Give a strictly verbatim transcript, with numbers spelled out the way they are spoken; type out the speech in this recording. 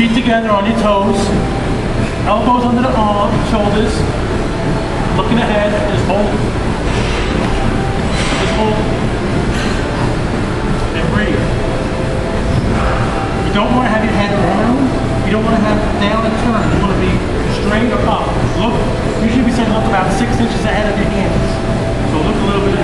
Feet together on your toes. Elbows under the arm, shoulders. Looking ahead. Just hold it. Just hold it. And breathe. You don't want to have your head down. You don't want to have it down and turn. You want to be straight or up. Look. Usually we say look about six inches ahead of your hands. So look a little bit